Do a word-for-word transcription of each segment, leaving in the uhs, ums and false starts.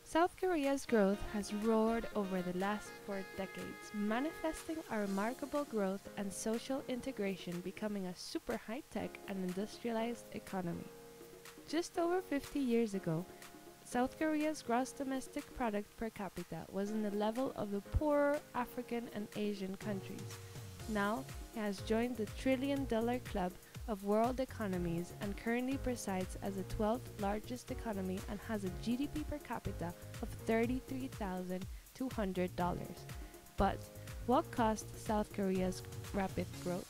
South Korea's growth has roared over the last four decades, manifesting a remarkable growth and social integration, becoming a super high-tech and industrialized economy. Just over fifty years ago, South Korea's gross domestic product per capita was in the level of the poorer African and Asian countries. Now, it has joined the trillion dollar club of world economies and currently presides as the twelfth largest economy and has a G D P per capita of thirty-three thousand two hundred dollars. But what caused South Korea's rapid growth?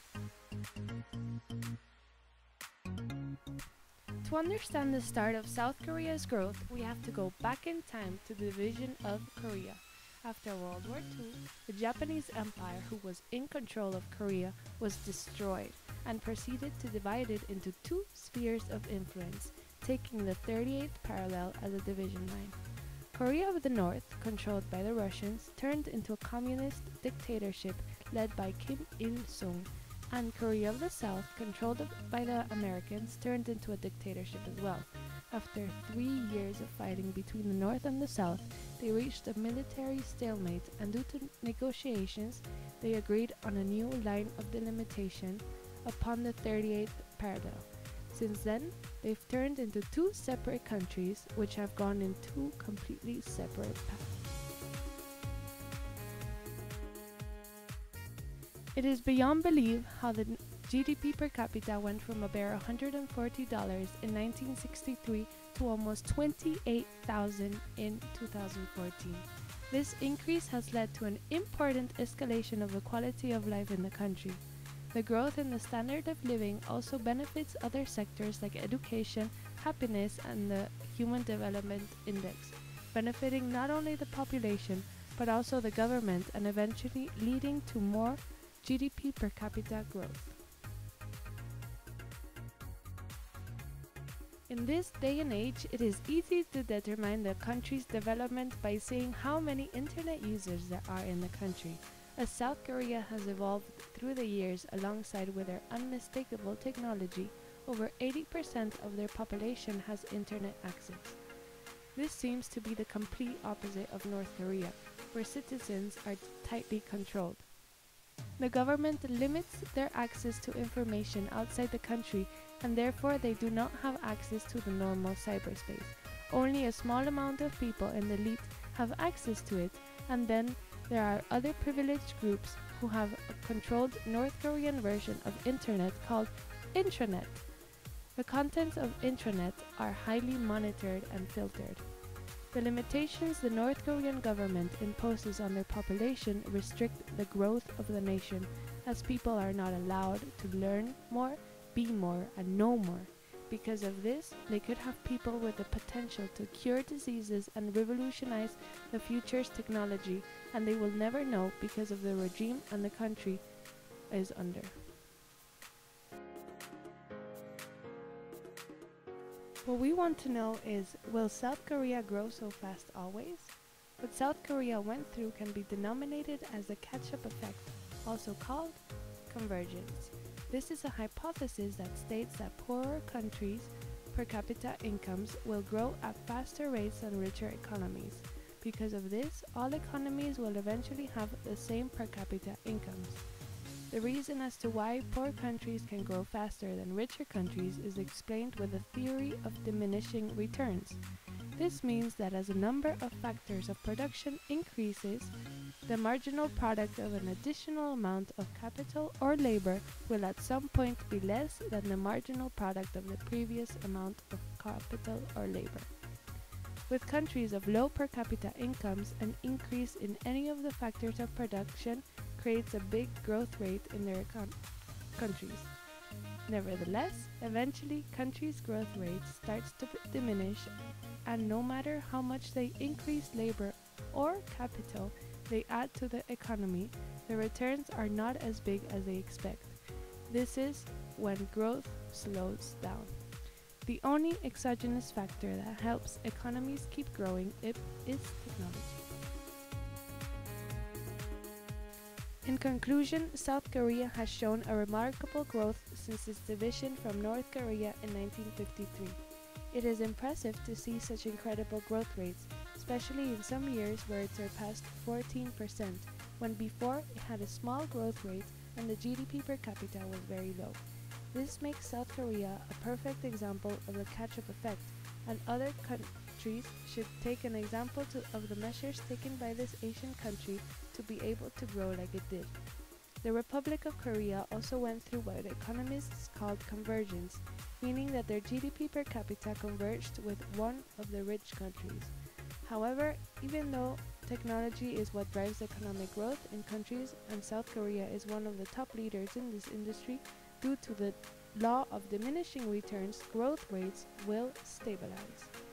To understand the start of South Korea's growth, we have to go back in time to the division of Korea. After World War Two, the Japanese Empire, who was in control of Korea, was destroyed and proceeded to divide it into two spheres of influence, taking the thirty-eighth parallel as a division line. Korea of the North, controlled by the Russians, turned into a communist dictatorship led by Kim Il-sung, and Korea of the South, controlled by the Americans, turned into a dictatorship as well. After three years of fighting between the North and the South, they reached a military stalemate, and due to negotiations, they agreed on a new line of delimitation upon the thirty-eighth parallel. Since then, they've turned into two separate countries, which have gone in two completely separate paths. It is beyond belief how the G D P per capita went from a bare one hundred forty dollars in nineteen sixty-three to almost twenty-eight thousand dollars in two thousand fourteen. This increase has led to an important escalation of the quality of life in the country. The growth in the standard of living also benefits other sectors like education, happiness, and the Human Development Index, benefiting not only the population but also the government and eventually leading to more G D P per capita growth. In this day and age, it is easy to determine the country's development by seeing how many internet users there are in the country, as South Korea has evolved through the years alongside with their unmistakable technology. Over eighty percent of their population has internet access. This seems to be the complete opposite of North Korea, where citizens are tightly controlled. The government limits their access to information outside the country, and therefore they do not have access to the normal cyberspace. Only a small amount of people in the elite have access to it, and then there are other privileged groups who have a controlled North Korean version of internet called intranet. The contents of intranet are highly monitored and filtered. The limitations the North Korean government imposes on their population restrict the growth of the nation, as people are not allowed to learn more, be more, and know more. Because of this, they could have people with the potential to cure diseases and revolutionize the future's technology, and they will never know because of the regime and the country is under. What we want to know is, will South Korea grow so fast always? What South Korea went through can be denominated as the catch-up effect, also called convergence. This is a hypothesis that states that poorer countries' per capita incomes will grow at faster rates than richer economies. Because of this, all economies will eventually have the same per capita incomes. The reason as to why poor countries can grow faster than richer countries is explained with the theory of diminishing returns. This means that as a number of factors of production increases, the marginal product of an additional amount of capital or labor will at some point be less than the marginal product of the previous amount of capital or labor. With countries of low per capita incomes, an increase in any of the factors of production creates a big growth rate in their econ- countries. Nevertheless, eventually countries' growth rate starts to diminish, and no matter how much they increase labor or capital they add to the economy, the returns are not as big as they expect. This is when growth slows down. The only exogenous factor that helps economies keep growing is technology. In conclusion, South Korea has shown a remarkable growth since its division from North Korea in nineteen fifty-three. It is impressive to see such incredible growth rates, especially in some years where it surpassed fourteen percent, when before it had a small growth rate and the G D P per capita was very low. This makes South Korea a perfect example of the catch-up effect, and other countries should take an example to, of the measures taken by this Asian country to be able to grow like it did. The Republic of Korea also went through what economists called convergence, meaning that their G D P per capita converged with one of the rich countries. However, even though technology is what drives economic growth in countries and South Korea is one of the top leaders in this industry, due to the law of diminishing returns, growth rates will stabilize.